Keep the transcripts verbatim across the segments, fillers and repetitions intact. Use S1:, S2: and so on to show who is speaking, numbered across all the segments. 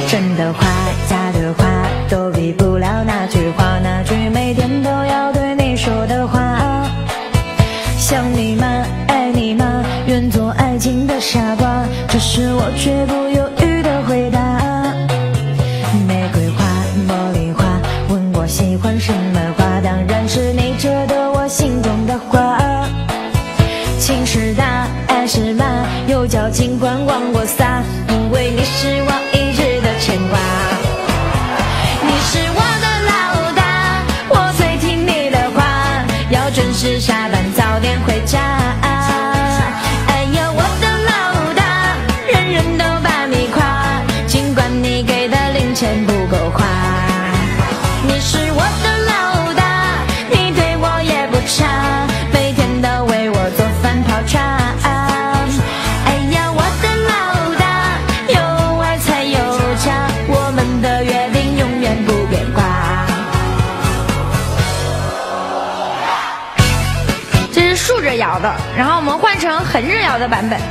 S1: 真的话假的话都比不了那句话，那句每天都要对你说的话。想你吗？爱你吗？愿做爱情的傻瓜，这是我绝不犹豫的回答。玫瑰花、茉莉花，问我喜欢什么花，当然是你折得我心中的花。情是大，爱是马，有交尽管往我撒，因为你是我一直的牵挂。你是我的老大，我最听你的话，要准时下班早点回家。哎呀，我的老大，人人都把你夸，尽管你给的零钱不够花。你是我的老大，你对我也不差，每天都为我做饭泡茶。哎呀，我的老大，有爱才有家，我们的约定永远不变卦。这是竖着摇的，然后我们换成横着摇的版本。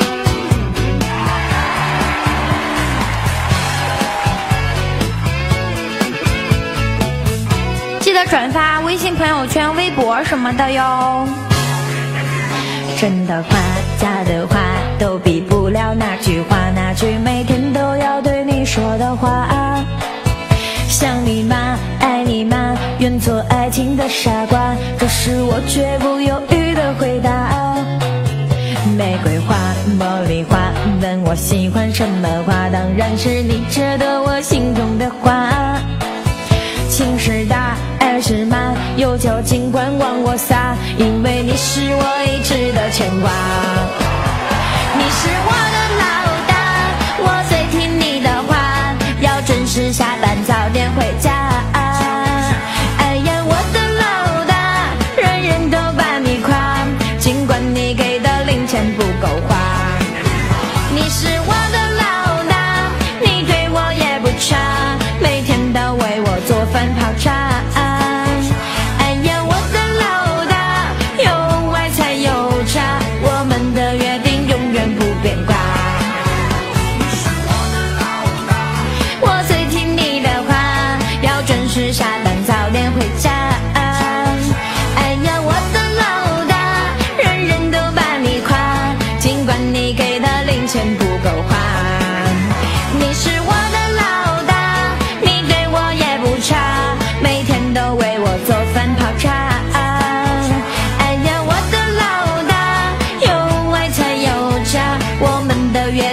S1: 记得转发微信朋友圈、微博什么的哟。真的话假的话都比不了那句话，那句每天都要对你说的话。想你吗？爱你吗？愿做爱情的傻瓜，这是我绝不犹豫的回答。玫瑰花、茉莉花，问我喜欢什么花，当然是你折得我心中的花。情是大，爱是马，有交尽管往我撒，因为你是我一直的牵挂。你是我的老大，我最听你的话，要准时下班早点回家。哎呀，我的老大，人人都把你夸，尽管你给的零钱不够花。你是我的老大，你对我也不差，每天都为我做饭泡茶。哎呀，我的老大，有爱才有家，我们的约定永远不变卦。我最听你的话，要准时下班早点回家。哎呀，我的老大，人人都把你夸，尽管你给的零钱不够花。你是我的老大，你对我也不差，每天都为我做饭泡茶。哎呀，我的老大，有爱才有家，我们的约